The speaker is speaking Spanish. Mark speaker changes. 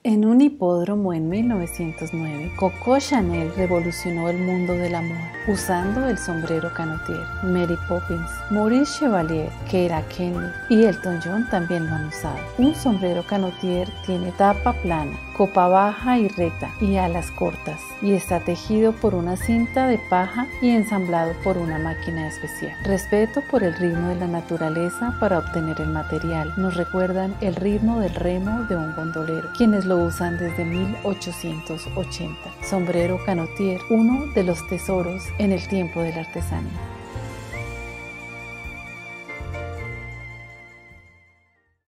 Speaker 1: En un hipódromo en 1909, Coco Chanel revolucionó el mundo de la moda usando el sombrero canotier. Mary Poppins, Maurice Chevalier, Keira Knightley y Elton John también lo han usado. Un sombrero canotier tiene tapa plana, copa baja y recta y alas cortas, y está tejido por una cinta de paja y ensamblado por una máquina especial. Respeto por el ritmo de la naturaleza para obtener el material. Nos recuerdan el ritmo del remo de un gondolero, quienes lo usan desde 1880. Sombrero canotier, uno de los tesoros en el tiempo de la artesanía.